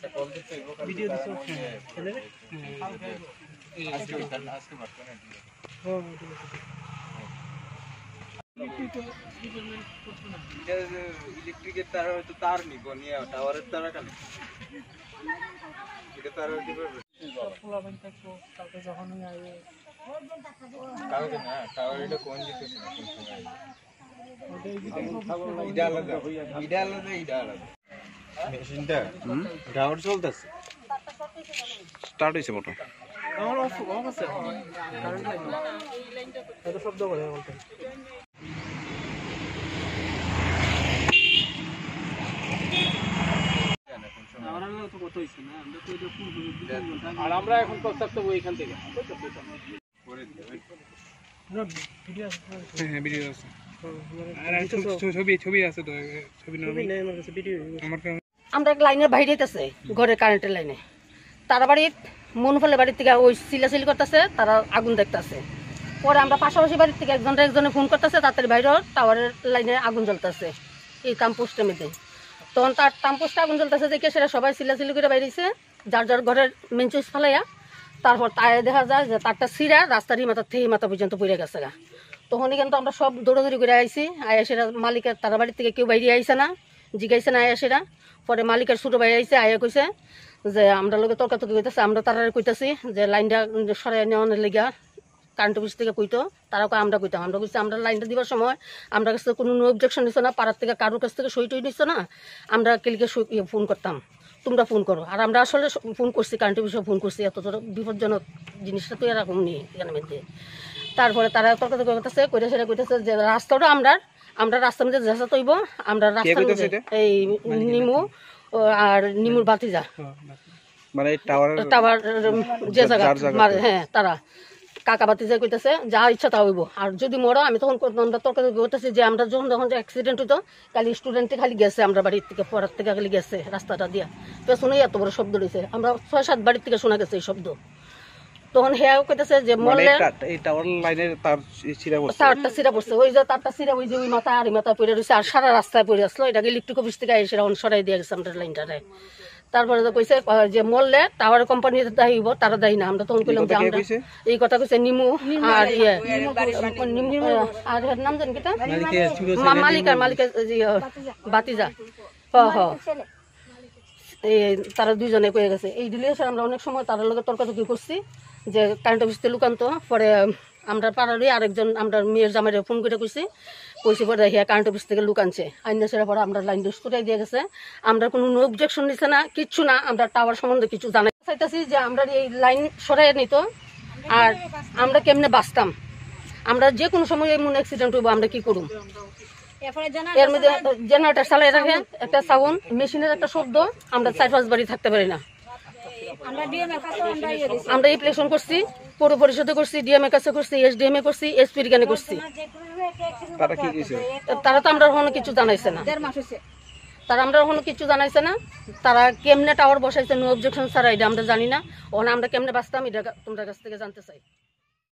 Video দিছো ইলেকট্রিকের তার হয়তো তার নিব নিয়ে টাওয়ারের তার কানে এটা তার হইতে পারবে পোলাবেন থাকবো কালকে যখনই আসবে কালকে না টাওয়ার এটা কোন দিতে এটা আলাদা মেশিনটা টাওয়ার চলতেছে স্টার্ট হয়েছে মোটর আমার অফ আছে কারেন্ট লাইন এত শব্দ করে বলতে আর আমরা এখন প্রস্তাব দেবো এখান থেকে ভিডিও আছে ছবি আছে তো ছবি আমরা লাইনের বাইরে যেতেছে ঘরের কারেন্টের লাইনে তারা বাড়ির মনফলের বাড়ির থেকে ওই সিলাসিলি করতেছে তারা আগুন দেখতেছে পরে আমরা পাশাপাশি বাড়ির থেকে একজনে ফোন করতেছে তাড়াতাড়ি বাইরের টাওয়ারের লাইনে আগুন জ্বলতেছে এই তামপোস্টের মধ্যে তখন তার তামপোস্টে আগুন জ্বলতেছে দেখে সেটা সবাই সিলাসিলি করে বাইরেছে যার যার ঘরের মেন চুইস ফালাইয়া তারপর তাই দেখা যায় যে তারটা সিরা রাস্তারই মাথা থেকে মাথা পর্যন্ত পড়ে গেছে গা তখনই কিন্তু আমরা সব দৌড়াদৌড়ি করে আইসি আয়াসেরা মালিকের তারা বাড়ির থেকে কেউ বাইরে আইসে না জিগাইছে না আয়াসেরা পরে মালিকের ছোটো ভাই আইসে আয়া কইছে যে আমরা লোকে তর্কাতর্কি কইতেছে আমরা তারা কইতেছি যে লাইনটা সরাই নেওয়ানোর লেগা কারেন্ট অফিস থেকে কইতো তারাও আমরা কইতাম আমরা কইছি আমরা লাইনটা দিবার সময় আমরা কাছ থেকে কোনো অবজেকশন নিচ্ছ না পাড়ার থেকে কারোর কাছ থেকে সই টই নিচ্ছ না আমরা কেলিকে ফোন করতাম তোমরা ফোন করো আর আমরা আসলে ফোন করছি কারেন্ট অফিসে ফোন করছি এত বিপজ্জনক জিনিসটা তো এরকম নেই এখানে মধ্যে তারপরে তারা তর্কাতর্কি করতেছে কইতে সেটা কইতেছে যে রাস্তাটা আমরা রাস্তার মধ্যে যেসা তৈব আমরা রাস্তার মধ্যে এই নিমু আর নিমুর বাতিজা মানে টাওয়ার যে জায়গা হ্যাঁ তারা কাকা বাতিজা কইতেছে যা ইচ্ছা তা হইব আর যদি মরো আমি তখন আমরা তর্কাতর্কি করতেছি যে আমরা যখন অ্যাক্সিডেন্ট হইতো খালি স্টুডেন্টে খালি গেছে আমরা বাড়ির থেকে পড়ার থেকে খালি গেছে রাস্তাটা দিয়া পেছনেই এত বড় শব্দ রয়েছে আমরা 6-7 বাড়ির থেকে শোনা গেছে এই শব্দ তখন হ্যাঁ কইতেছে যে মরলে এই টাওয়ার লাইনের তারটা সিরা পড়ছে ওই যে তারটা সিরা ওই যে ওই মাথা আর মাথা পড়ে রয়েছে আর সারা রাস্তায় পড়ে আসলো এটাকে ইলেকট্রিক অফিস থেকে এসে সরাই দিয়ে গেছে আমরা লাইনটারে তারপরে কইছে যে মরলে টাওয়ার কোম্পানি দায়ীব তারা দায়ী না আমরা তখন কইলাম যে আমরা এই কথা কইছে নিমু আর আর নাম জানি কিটা মালিকের বাতিজা এই তারা দুইজনে কয়ে গেছে এই ডিলেশন আমরা অনেক সময় তার লগে তর্কাতর্কি করছি যে কারেন্ট অফিস থেকে লুকান্ত পরে আমরা পাড়ারই আরেকজন আমরা মেয়ের জামাইরে ফোন করে কইছি পরে হিয়া কারেন্ট অফিস থেকে লুকানছে আইনা সেরা পরে আমরা লাইন ডিস করে দিয়ে গেছে আমরা কোনো অবজেকশন নিচ্ছে না কিচ্ছু না আমরা টাওয়ার সম্বন্ধে কিছু জানাই চাইতেছি যে আমরা এই লাইন সরাই নিত আর আমরা কেমনে বাঁচতাম আমরা যে কোনো সময় এমন অ্যাক্সিডেন্ট হইব আমরা কি করুম এর মধ্যে জেনারেটর চালাই রাখে একটা সাউন্ড মেশিনের একটা শব্দ আমরা 4-5 বাড়ি থাকতে পারি না আমরা ইপ্লেশন করছি পৌর পরিষদে করছি ডিএম এর কাছে করছি এসডিএম এ করছি এসপির গানে করছি তারা তো আমরা কোনো কিছু জানাইছে না তারা কেমনে টাওয়ার বসাইছে নো অবজেকশন ছাড়া এটা আমরা জানি না ওখানে আমরা কেমনে বাঁচতাম এটা তোমাদের কাছ থেকে জানতে চাই।